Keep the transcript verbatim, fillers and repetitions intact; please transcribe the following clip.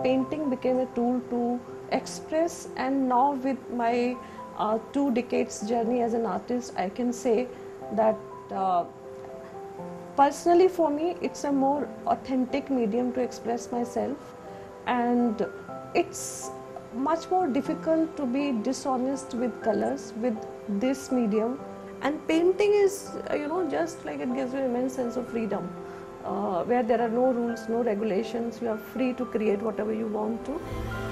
painting became a tool to express. And now with my uh, two decades journey as an artist, I can say that uh, personally for me it's a more authentic medium to express myself, and it's much more difficult to be dishonest with colors with this medium. And painting is, uh, you know, just like it gives you immense sense of freedom, uh, where there are no rules, no regulations. You are free to create whatever you want to.